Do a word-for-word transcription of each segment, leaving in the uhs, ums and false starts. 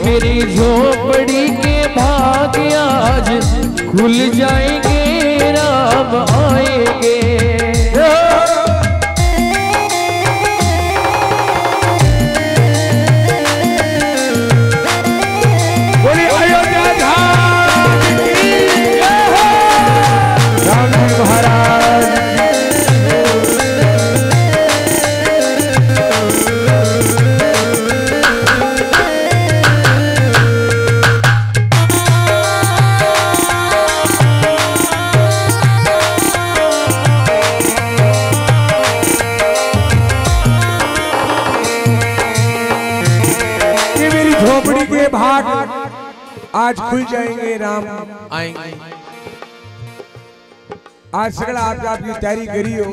मेरी झोपड़ी के भाग्य आज खुल जाएंगे, राम आएंगे। भाग आज खुल जाएंगे, राम आएंगे। आज सगला आप आपकी तैयारी करी हो।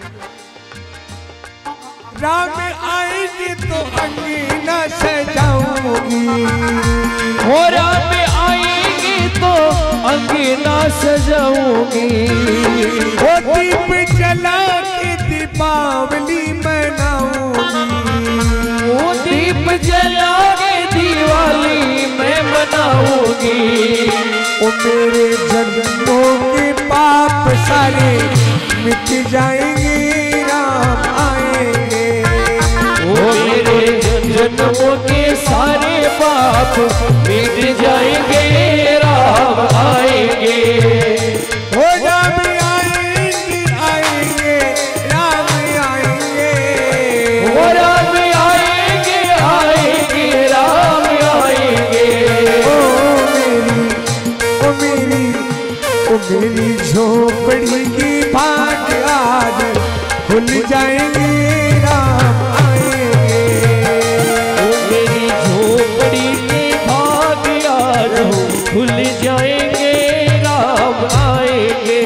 राम आएंगे तो अंगीना सजाऊंगी, हो राम आएंगे तो अंगीना सजाऊंगी। वो दीप जला के दीपावली मनाऊंगी, वो दीप जला के दिवाली मैं मनाऊंगी। वो मेरे जन्मों के पाप सारे मिट जाएंगे, राम आएंगे। वो मेरे जन्मों के सारे पाप मिट जाएंगे, राम आएंगे। वो राम आएंगे, आएंगे, राम आएंगे। वो राम आएंगे, आएंगे, राम आएंगे। ओ मेरी, ओ मेरी, ओ मेरी झोपड़ी की भाग आज खुल जाएंगे, राम आएंगे। वो मेरी झोपड़ी के भाग आज खुल जाएंगे, राम आएंगे।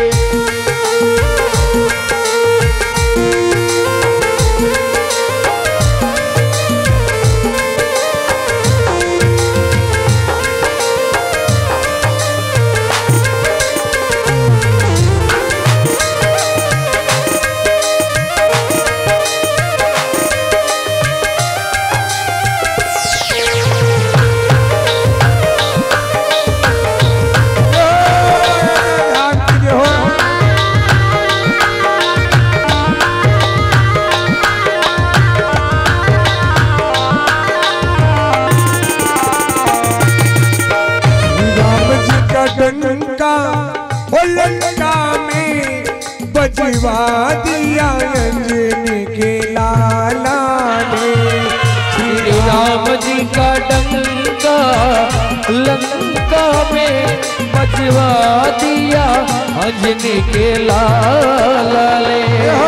लंका ओ लंका में बजवा दिया अंजनी के लाला ने। श्री राम जी का डंका लंका में बजवा दिया अंजनी के लाला ने।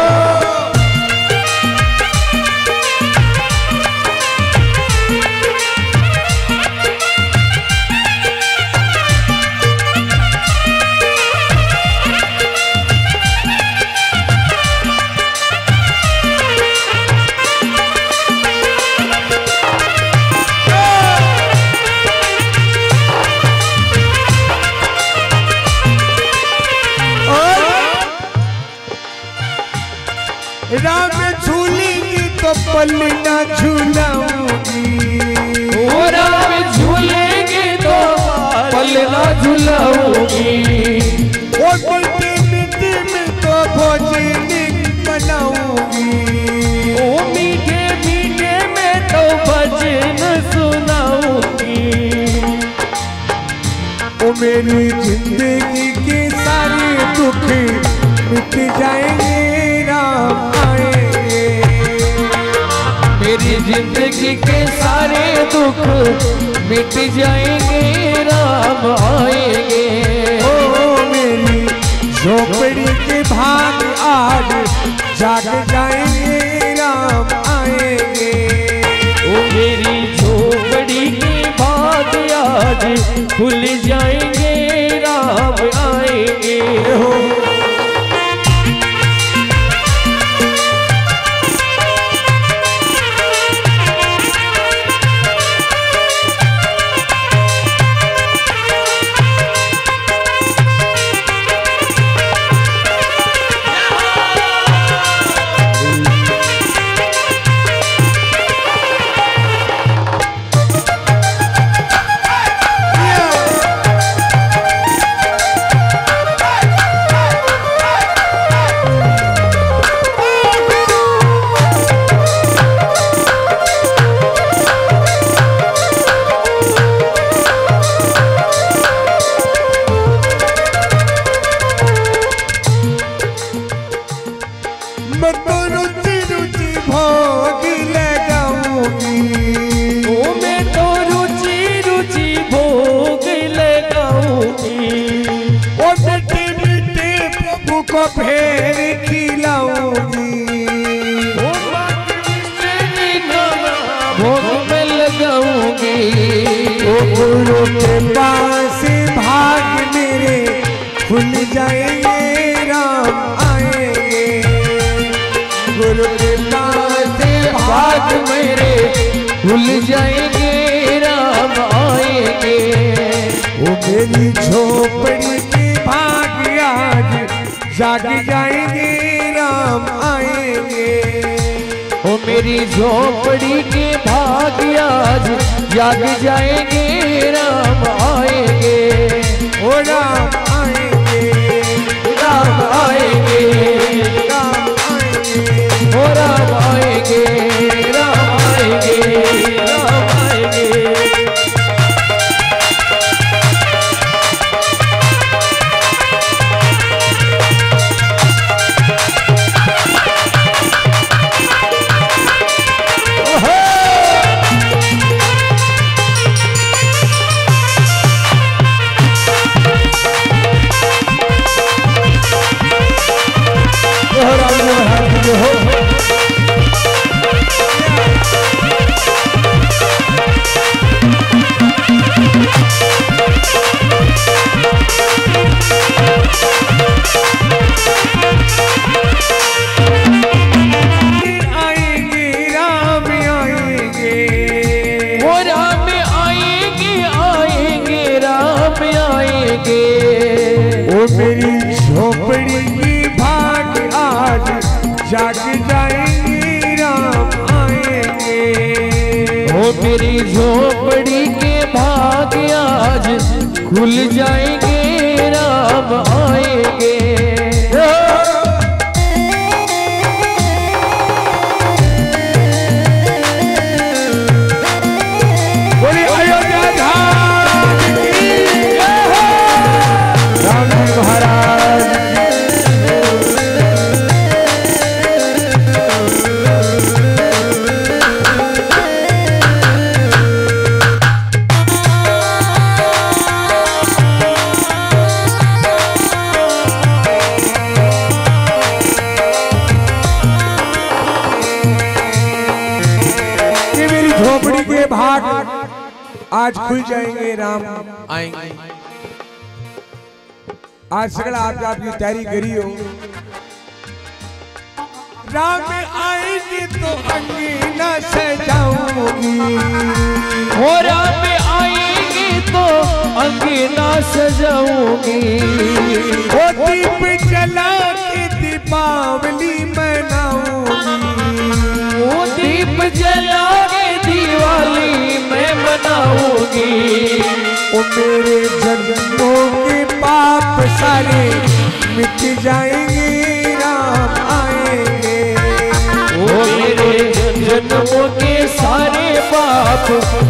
राम झूलेंगी तो पलना झूलाऊंगी, ओ राम झूलेंगे तो पलना झूलाऊंगी। ओ मीठे मीठे में तो भोजन बनाऊंगी, ओ मीठे मीठे में तो भजन सुनाऊंगी। ओ मेरी जिंदगी के सारे दुख मिट जाएंगे, राम आएंगे। मेरी जिंदगी के सारे दुख मिट जाएंगे, राम आएंगे। ओ मेरी झोपड़ी के भाग आज जाग जाएंगे, राम आएंगे। ओ मेरी झोपड़ी के भाग आज खुल जाएंगे, राम आएंगे। को फिर खिलाऊंगी। भोग में लगाऊंगी। ओ गुरु के पास भाग मेरे खुल जाएंगे, राम आएंगे। गुरु के पास भाग मेरे खुल जाएंगे, राम आएंगे। वो मेरी झोपड़ी के भाग आज जाग जाएंगे, राम आएंगे। ओ मेरी झोपड़ी के भाग आज जाग जाएंगे, राम आएंगे। ओ राम आएंगे, राम आएंगे, राम आएंगे। ओ राम आएंगे, राम आएंगे, राम आएंगे। मेरी झोपड़ी की भाग आज जाग जाएंगे, राम आएंगे। ओ मेरी झोपड़ी के भाग आज खुल जाएंगे, राम आएंगे। बोली अयोध्या धाम की राम जी महाराज। ये मेरी झोपड़ी के भाग आज खुल जाएंगे, राम आएंगे। आज सगला आप आपकी तैयारी करी हो, राम आएंगे तो अंगीना सजाऊंगी। हो राम आएंगे तो अंगीना सजाऊंगी। वो दीप जला के दीपावली मनाऊंगी। वो दीप जला के दिवाली मैं मनाऊंगी। वो मेरे जन्मों के पाप सारे मिट जाएंगे, राम आएंगे। वो मेरे जन्मों के सारे पाप